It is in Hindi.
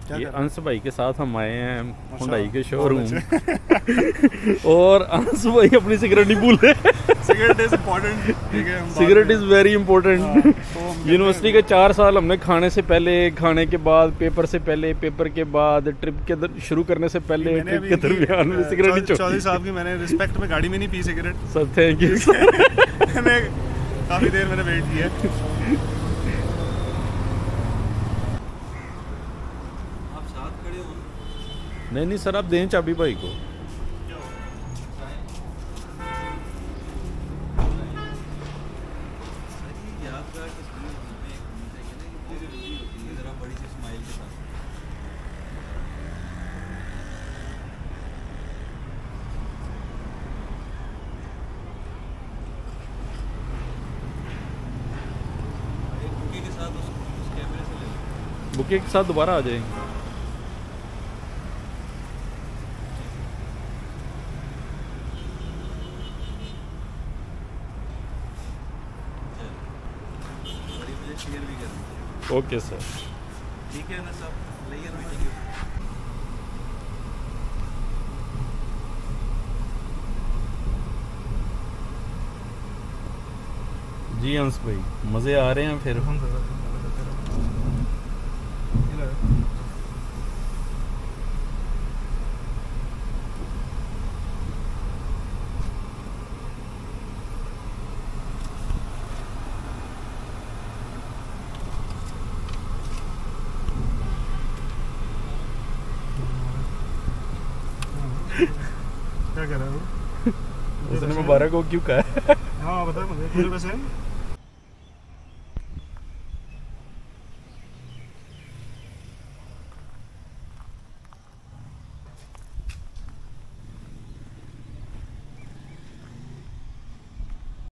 ये अंश भाई के साथ हम आए हैं हुंडई के बहुत शोरूम और अंश भाई अपनी सिगरेट नहीं भूले। सिगरेट इज इम्पोर्टेंट, ठीक है। Cigarette is very important. तो यूनिवर्सिटी के 4 साल हमने खाने से पहले, खाने के बाद, पेपर से पहले, पेपर के बाद, ट्रिप के शुरू करने से पहले, ट्रिप के दरमियान में सिगरेट नहीं छोड़ी। चौधरी साहब की मैंने रिस्पेक्ट में गाड़ी में नहीं पी cigarette sir. Thank you sir. मैंने काफ़ी देर मैंने वेट किया। नहीं नहीं सर, आप दें चाबी भाई को। बुके के साथ दोबारा आ जाएंगे। ओके सर, ठीक है ना सब। जी अंश भाई, मज़े आ रहे हैं फिर? क्या कह रहा है वो? उसने मुबारक हो क्यों कहा? हाँ बता मुझे, मुझे वैसे